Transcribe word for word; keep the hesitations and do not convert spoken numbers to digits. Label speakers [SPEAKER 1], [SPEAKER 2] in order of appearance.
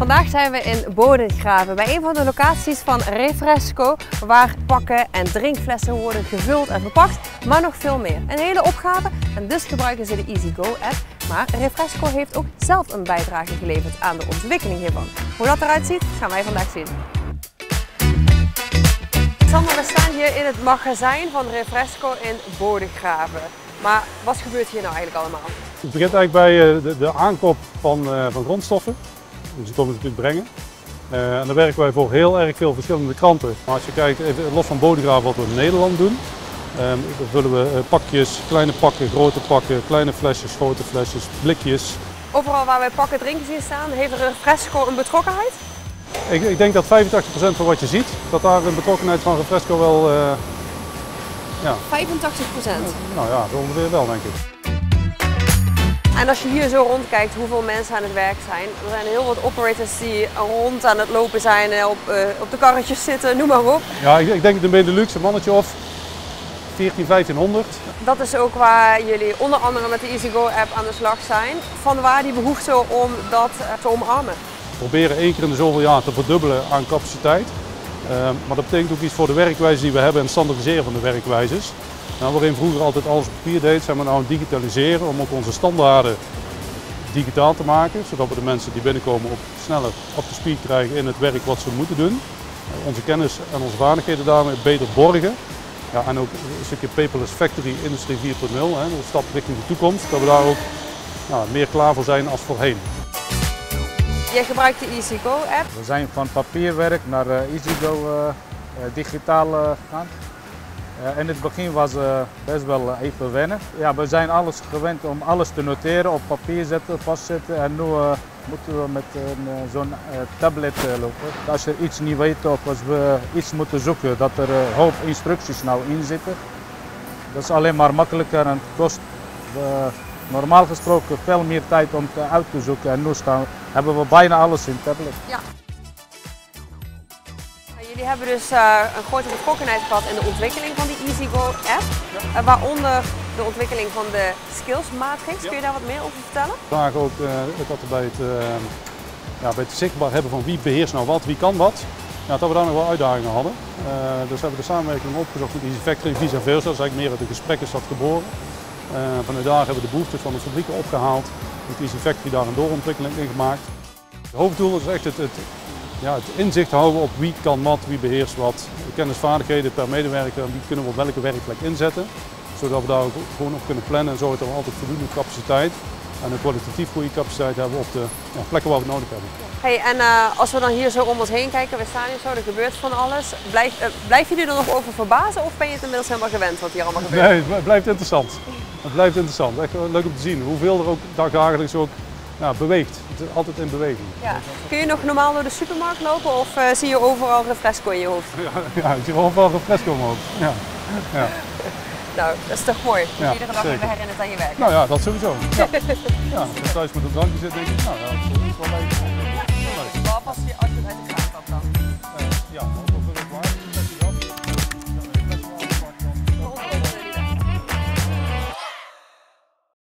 [SPEAKER 1] Vandaag zijn we in Bodegraven bij een van de locaties van Refresco, waar pakken en drinkflessen worden gevuld en verpakt, maar nog veel meer. Een hele opgave en dus gebruiken ze de EasyGo app, maar Refresco heeft ook zelf een bijdrage geleverd aan de ontwikkeling hiervan. Hoe dat eruit ziet, gaan wij vandaag zien. Sander, we staan hier in het magazijn van Refresco in Bodegraven. Maar wat gebeurt hier nou eigenlijk allemaal?
[SPEAKER 2] Het begint eigenlijk bij de, de aankoop van, uh, van grondstoffen. Dus die komen natuurlijk brengen. Uh, en daar werken wij voor heel erg veel verschillende kranten. Maar als je kijkt, even los van Bodegraven wat we in Nederland doen, uh, dan vullen we uh, pakjes, kleine pakken, grote pakken, kleine flesjes, grote flesjes, blikjes.
[SPEAKER 1] Overal waar wij pakken drinken zien staan, heeft Refresco een betrokkenheid?
[SPEAKER 2] Ik, ik denk dat vijfentachtig procent van wat je ziet, dat daar een betrokkenheid van Refresco wel... Uh, ja.
[SPEAKER 1] vijfentachtig procent?
[SPEAKER 2] Uh, nou ja, zo ongeveer wel, denk ik.
[SPEAKER 1] En als je hier zo rondkijkt hoeveel mensen aan het werk zijn, er zijn heel wat operators die rond aan het lopen zijn, op, uh, op de karretjes zitten, noem maar op.
[SPEAKER 2] Ja, ik, ik denk dat een Benelux een mannetje of veertien, vijftienhonderd.
[SPEAKER 1] Dat is ook waar jullie onder andere met de EasyGo app aan de slag zijn. Vanwaar die behoefte om dat te omarmen?
[SPEAKER 2] We proberen één keer in de zoveel jaar te verdubbelen aan capaciteit. Uh, maar dat betekent ook iets voor de werkwijze die we hebben en het standaardiseren van de werkwijzes. Nou, waarin vroeger altijd alles op papier deed, zijn we nou aan het digitaliseren om ook onze standaarden digitaal te maken. Zodat we de mensen die binnenkomen ook sneller op de speed krijgen in het werk wat ze moeten doen. Uh, onze kennis en onze vaardigheden daarmee beter borgen. Ja, en ook een stukje paperless factory industrie vier punt nul, hè, de stap richting de toekomst. Dat we daar ook nou, meer klaar voor zijn als voorheen.
[SPEAKER 1] Jij gebruikt de EasyGo app.
[SPEAKER 3] We zijn van papierwerk naar uh, EasyGo uh, uh, digitaal uh, gegaan. Uh, in het begin was het uh, best wel even wennen. Ja, we zijn alles gewend om alles te noteren, op papier zetten, vastzetten. En nu uh, moeten we met uh, zo'n uh, tablet uh, lopen. Als je iets niet weet of als we iets moeten zoeken, dat er een uh, hoop instructies nou in zitten. Dat is alleen maar makkelijker en het kost uh, normaal gesproken veel meer tijd om het uit te zoeken. En nu staan, hebben we bijna alles in tablet.
[SPEAKER 1] Ja. Jullie hebben dus uh, een grote betrokkenheid gehad in de ontwikkeling van die EasyGo app, ja. uh, waaronder de ontwikkeling van de skills matrix. Ja. Kun je daar wat meer over vertellen?
[SPEAKER 2] We zagen ook uh, dat er bij het, uh, ja, bij het zichtbaar hebben van wie beheerst nou wat, wie kan wat, ja, dat we daar nog wel uitdagingen hadden. Uh, dus hebben we de samenwerking opgezocht met Easy Factory vice versa. Dat is eigenlijk meer uit de gesprekken is dat geboren. Uh, vanuit daar hebben we de behoeftes van de fabrieken opgehaald, met Easy Factory daar een doorontwikkeling in gemaakt. Het hoofddoel is echt het, het Ja, het inzicht houden op wie kan wat, wie beheerst wat. De kennisvaardigheden per medewerker, die kunnen we op welke werkplek inzetten. Zodat we daar ook gewoon op kunnen plannen en zorgen dat we altijd voldoende capaciteit en een kwalitatief goede capaciteit hebben op de ja, plekken waar we het nodig hebben.
[SPEAKER 1] Hey, en uh, als we dan hier zo om ons heen kijken, we staan hier zo, er gebeurt van alles. Blijf, uh, blijf je er nog over verbazen of ben je het inmiddels helemaal gewend wat hier allemaal gebeurt?
[SPEAKER 2] Nee, het blijft interessant. Het blijft interessant. Echt leuk om te zien hoeveel er ook dagelijks ook ja, beweegt. Het is altijd in beweging.
[SPEAKER 1] Ja. Kun je nog normaal door de supermarkt lopen of uh, zie je overal Refresco in je hoofd?
[SPEAKER 2] Ja, ja ik zie overal Refresco in mijn hoofd. Ja. Ja.
[SPEAKER 1] Nou, dat is toch mooi.
[SPEAKER 2] Ja,
[SPEAKER 1] iedere dag even herinnerd aan je werk.
[SPEAKER 2] Nou ja, dat sowieso. Ja. Ja, als je thuis met een drankje zit, denk ik, nou ja.